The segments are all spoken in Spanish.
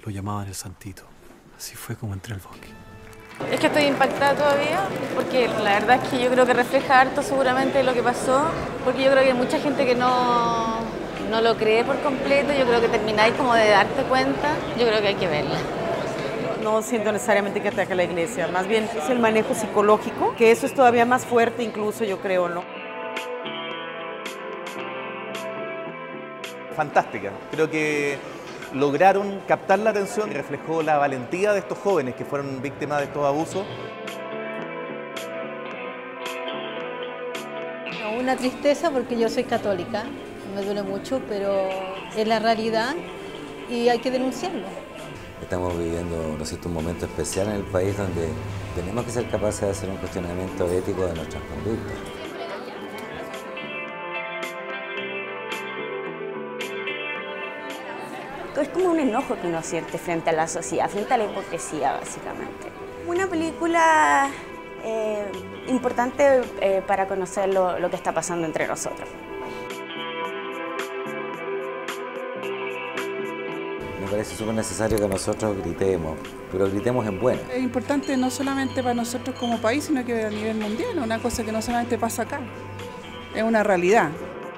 lo llamaban el Santito. Así fue como entré al bosque. Es que estoy impactada todavía, porque la verdad es que yo creo que refleja harto seguramente lo que pasó, porque yo creo que hay mucha gente que no lo cree por completo, yo creo que termináis como de darte cuenta, yo creo que hay que verla. No siento necesariamente que ataque a la iglesia, más bien es el manejo psicológico, que eso es todavía más fuerte incluso, yo creo, ¿no? Fantástica, creo que lograron captar la atención y reflejó la valentía de estos jóvenes que fueron víctimas de estos abusos. Una tristeza porque yo soy católica, me duele mucho, pero es la realidad y hay que denunciarlo. Estamos viviendo, ¿no es cierto?, un momento especial en el país donde tenemos que ser capaces de hacer un cuestionamiento ético de nuestras conductas. Es como un enojo que uno siente frente a la sociedad, frente a la hipocresía, básicamente. Una película importante para conocer lo que está pasando entre nosotros. Me parece súper necesario que nosotros gritemos, pero gritemos en bueno. Es importante no solamente para nosotros como país, sino que a nivel mundial, una cosa que no solamente pasa acá, es una realidad.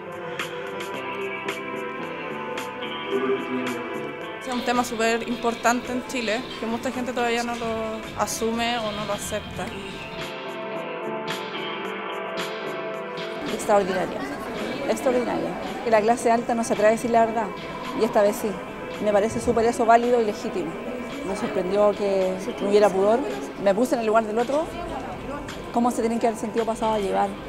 Es un tema súper importante en Chile, que mucha gente todavía no lo asume o no lo acepta. Extraordinaria, extraordinaria. Que la clase alta no se atreve a decir la verdad, y esta vez sí. Me parece súper eso válido y legítimo. Me sorprendió que no hubiera pudor. Me puse en el lugar del otro, cómo se tienen que haber sentido pasado a llevar.